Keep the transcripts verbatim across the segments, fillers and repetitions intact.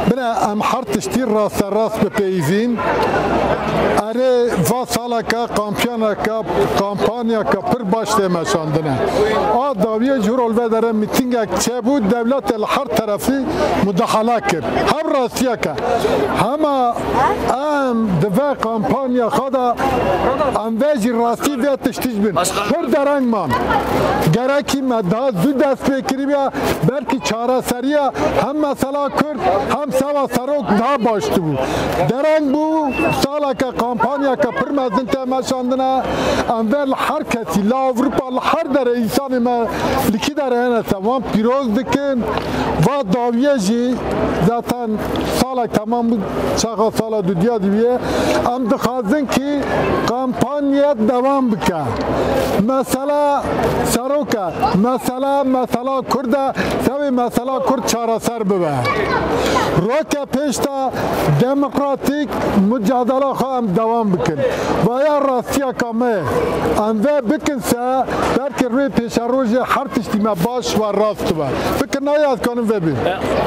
بنا ام هر تشتی راست راست بپیزین اره و سالا که کامپیانا که کامپانیا که پر باشته مشاندنه آ داویه جورال و داره میتینگ چه بود دولت هر طرفی مداخله کرد هم راستیه که همه ام دو کامپانیا خدا ام ویجی راستی و تشتیج بین پر درنگ من گرکی مدها زود دست بکری بیا برکی چاره سریه هم مسئله کرد هم سوا سروک نه باشته بود درنگ بود سالا که کامپانیا که پر مزن تماشاندنه انور هر کسی لا اروپا هر در انسان ما لکی در اینه تمام پیروز دکن و داویه جی zaten سالا تمام بود چقدر سالا دو دیا دیویه ام دخوازن که کامپانیا دوام بکن مثلا سروکه مثلا مثلا کرده سوی مثلا کرد چاره سر ببه روکه پیشتا دموکراتیک مجادله خواهم دوام بکن و یا راستیا کامه انوه بکن سه برکه روی پیش روژه هر تشتی ما باش و راست با فکر نیاد کنم و بین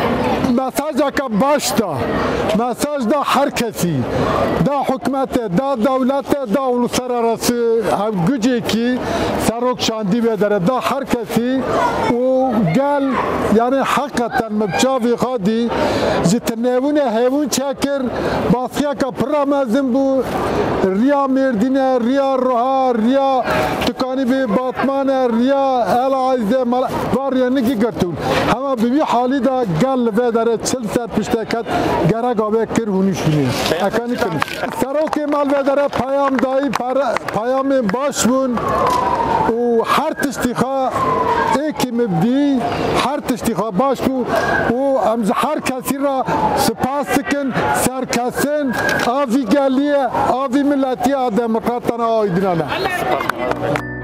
مساج که باش دا مساج دا هر کسی دا حکمت دا دولت دا اولوسر رسی هم گوچه کی سروک شاندی بداره دا هر کسی و گل یعنی حقیقتا مبچاوی خادی جتنیون هیون چکر باسیا که پرامزن بو ریا مردینه ریا روها ریا تکانی به باتمان ریا العایزه مال واریا نگی گرتون همه ببی حالی دا گل و داره چل ساعت پشتکت گره گاوه کر هونیش بینید اکانی کنید سروک مال و داره پیام دایی پیام باش بون و هر تشتیخا ایکی مبدی هر تشتیخا باش بو و امز هر کسی را سپاس کن سرکسن آوی گلیه آوی ملتی دموکراتنا آیدنانه